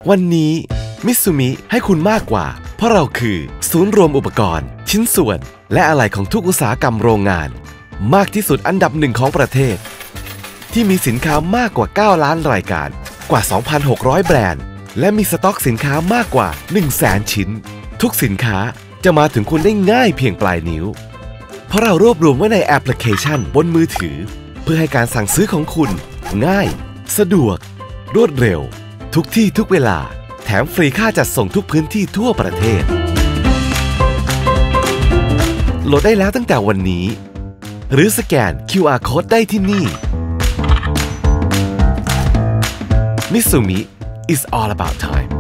วันนี้มิตซูมิให้คุณมากกว่าเพราะเราคือศูนย์รวมอุปกรณ์ชิ้นส่วนและอะไหล่ของทุกอุตสาหกรรมโรงงานมากที่สุดอันดับหนึ่งของประเทศที่มีสินค้ามากกว่า9ล้านรายการกว่า 2,600 แบรนด์และมีสต็อกสินค้ามากกว่า 100,000 ชิ้นทุกสินค้าจะมาถึงคุณได้ง่ายเพียงปลายนิ้วเพราะเรารวบรวมไว้ในแอปพลิเคชันบนมือถือเพื่อให้การสั่งซื้อของคุณง่ายสะดวกรวดเร็วทุกที่ทุกเวลาแถมฟรีค่าจัดส่งทุกพื้นที่ทั่วประเทศโหลดได้แล้วตั้งแต่วันนี้หรือสแกน QR Code ได้ที่นี่ Mitsumi is all about time